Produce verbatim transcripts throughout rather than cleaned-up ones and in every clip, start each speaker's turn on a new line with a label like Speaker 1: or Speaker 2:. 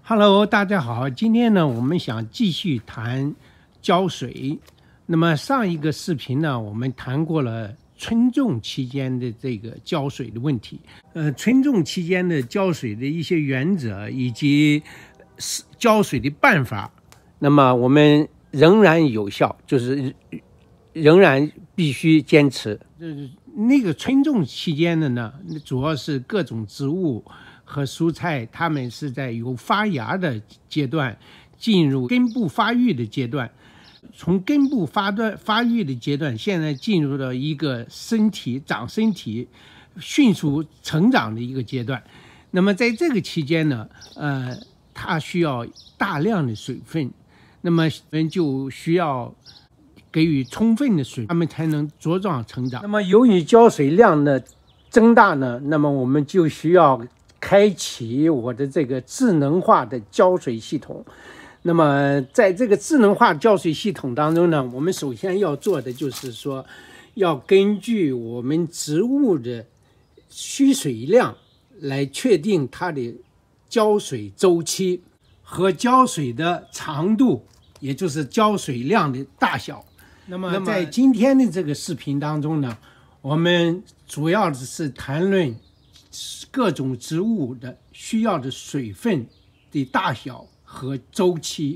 Speaker 1: Hello， 大家好，今天呢，我们想继续谈浇水。那么上一个视频呢，我们谈过了春种期间的这个浇水的问题，呃，春种期间的浇水的一些原则以及浇水的办法。那么我们仍然有效，就是仍然必须坚持。就是那个春种期间的呢，主要是各种植物和蔬菜，它们是在有发芽的阶段进入根部发育的阶段，从根部发段发育的阶段，现在进入了一个身体长身体迅速成长的一个阶段。那么在这个期间呢，呃，它需要大量的水分，那么我们就需要给予充分的水，它们才能茁壮成长。那么由于浇水量的增大呢，那么我们就需要开启我的这个智能化的浇水系统。那么在这个智能化浇水系统当中呢，我们首先要做的就是说，要根据我们植物的需水量来确定它的浇水周期和浇水的长度，也就是浇水量的大小。那么在今天的这个视频当中呢，我们主要的是谈论各种植物的需要的水分的大小和周期，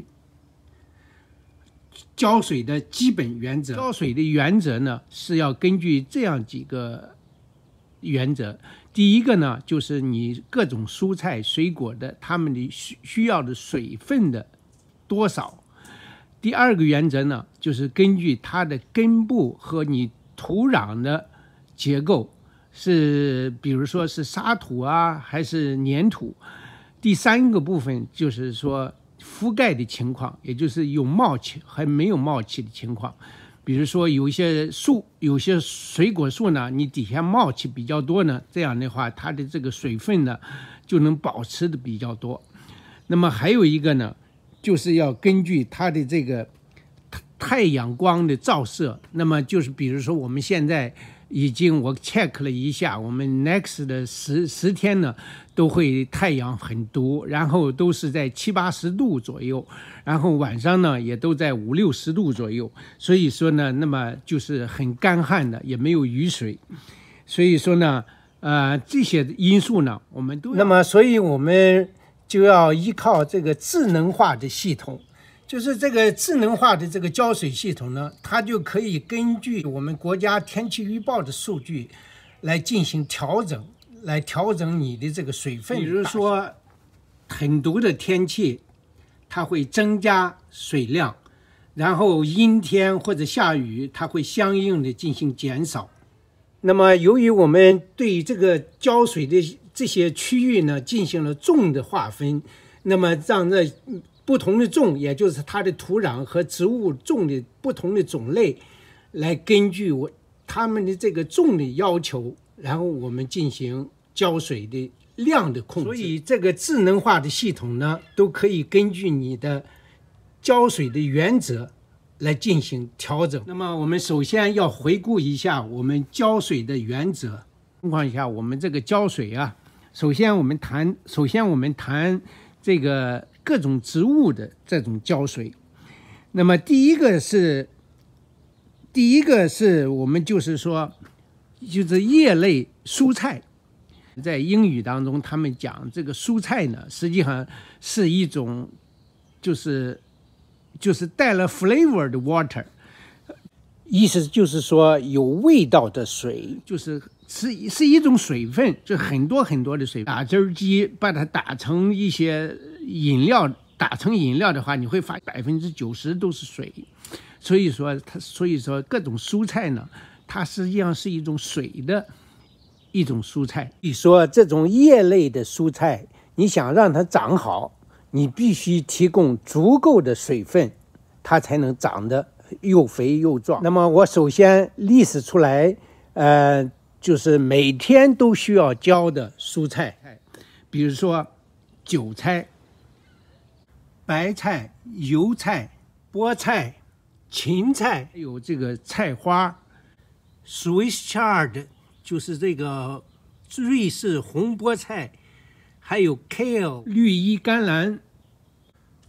Speaker 1: 浇水的基本原则。浇水的原则呢，是要根据这样几个原则。第一个呢，就是你各种蔬菜水果的它们的需需要的水分的多少。第二个原则呢，就是根据它的根部和你土壤的结构，是比如说是沙土啊还是粘土。第三个部分就是说覆盖的情况，也就是有冒气还没有冒气的情况。比如说有一些树有些水果树呢，你底下冒气比较多呢，这样的话它的这个水分呢就能保持的比较多。那么还有一个呢，就是要根据它的这个太阳光的照射。那么就是比如说我们现在已经我 check 了一下，我们 next 的十十天呢都会太阳很毒，然后都是在七八十度左右，然后晚上呢也都在五六十度左右。所以说呢，那么就是很干旱的，也没有雨水。所以说呢，呃，这些因素呢，我们都那么，所以我们就要依靠这个智能化的系统。就是这个智能化的这个浇水系统呢，它就可以根据我们国家天气预报的数据来进行调整，来调整你的这个水分。比如说很毒的天气，它会增加水量，然后阴天或者下雨，它会相应的进行减少。那么由于我们对这个浇水的这些区域呢进行了种的划分，那么让这不同的种，也就是它的土壤和植物种的不同的种类，来根据我它们的这个种的要求，然后我们进行浇水的量的控制。所以这个智能化的系统呢，都可以根据你的浇水的原则来进行调整。那么我们首先要回顾一下我们浇水的原则。情况下，我们这个浇水啊，首先我们谈，首先我们谈这个各种植物的这种浇水。那么第一个是第一个是我们就是说就是叶类蔬菜。在英语当中他们讲这个蔬菜呢，实际上是一种就是就是带了 flavor 的 water， 意思就是说有味道的水，就是是是一种水分，就很多很多的水。打汁机把它打成一些饮料，打成饮料的话，你会发现百分之九十都是水。所以说它，所以说各种蔬菜呢，它实际上是一种水的一种蔬菜。你说这种叶类的蔬菜，你想让它长好，你必须提供足够的水分，它才能长得又肥又壮。那么我首先list出来，呃。就是每天都需要浇的蔬菜，比如说韭菜、白菜、油菜、菠菜、芹菜，还有这个菜花 Swiss chard， 就是这个瑞士红菠菜，还有 kale 绿衣甘蓝，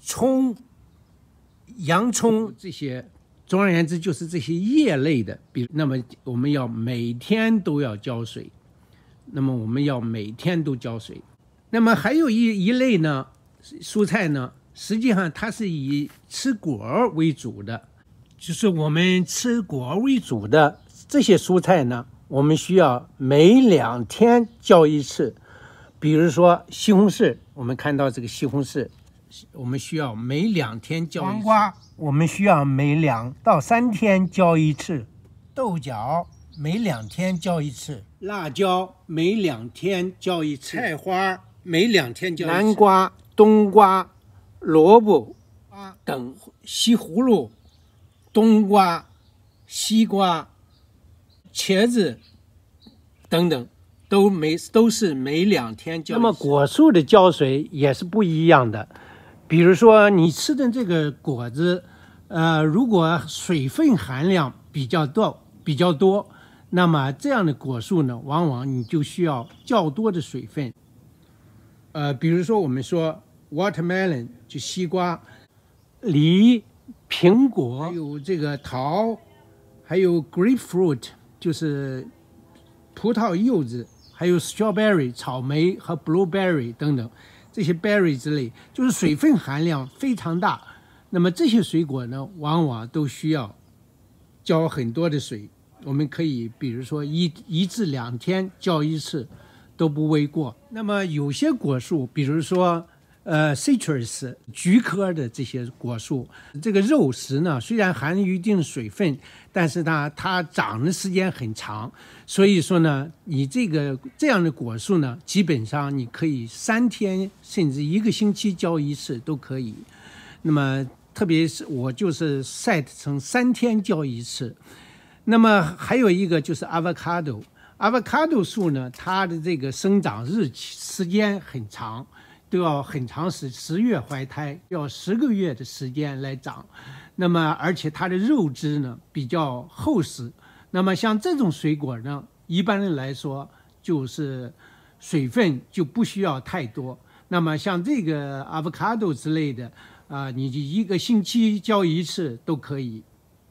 Speaker 1: 葱、洋葱这些，总而言之就是这些叶类的。比那么我们要每天都要浇水，那么我们要每天都浇水。那么还有一一类呢，蔬菜呢，实际上它是以吃果为主的，就是我们吃果为主的这些蔬菜呢，我们需要每两天浇一次。比如说西红柿，我们看到这个西红柿，我们需要每两天浇一次。黄瓜，我们需要每两到三天浇一次。豆角每两天浇一次。辣椒每两天浇一次。菜花每两天浇一次。南瓜、冬瓜、萝卜等，西葫芦、冬瓜、西瓜、茄子等等。都每都是每两天浇。那么果树的浇水也是不一样的，比如说你吃的这个果子，呃，如果水分含量比较多比较多，那么这样的果树呢，往往你就需要较多的水分。呃，比如说我们说 watermelon 就西瓜、梨、苹果，还有这个桃，还有 grapefruit 就是葡萄、柚子。还有 strawberry 草莓和 blueberry 等等，这些 berry 之类，就是水分含量非常大。那么这些水果呢，往往都需要浇很多的水。我们可以比如说一一至两天浇一次都不为过。那么有些果树，比如说呃 citrus 菊科的这些果树，这个肉食呢虽然含有一定的水分，但是呢它长的时间很长，所以说呢你这个这样的果树呢，基本上你可以三天甚至一个星期浇一次都可以。那么特别是我就是 set 成三天浇一次。那么还有一个就是 avocado avocado 树呢，它的这个生长日期时间很长，都要很长时十月怀胎，要十个月的时间来长。那么而且它的肉质呢比较厚实。那么像这种水果呢，一般人来说就是水分就不需要太多。那么像这个 avocado 之类的啊、呃，你一个星期浇一次都可以。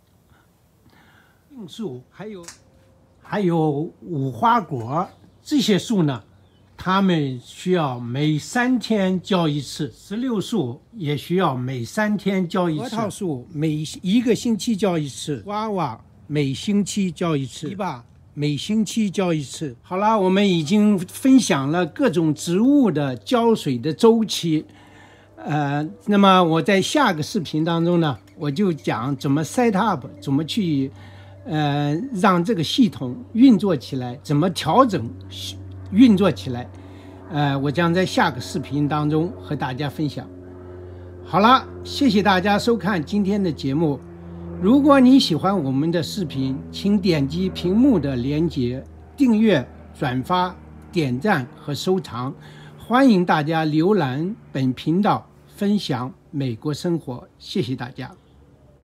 Speaker 1: 杏树还有还有无花果这些树呢，它们需要每三天浇一次。石榴树也需要每三天浇一次。核桃树每一个星期浇一次。瓜娃每星期浇一次。枇杷每星期浇一次。好了，我们已经分享了各种植物的浇水的周期。呃，那么我在下个视频当中呢，我就讲怎么 set up， 怎么去呃让这个系统运作起来，怎么调整运作起来。呃，我将在下个视频当中和大家分享。好了，谢谢大家收看今天的节目。如果你喜欢我们的视频，请点击屏幕的连结，订阅、转发、点赞和收藏。欢迎大家浏览本频道，分享美国生活。谢谢大家。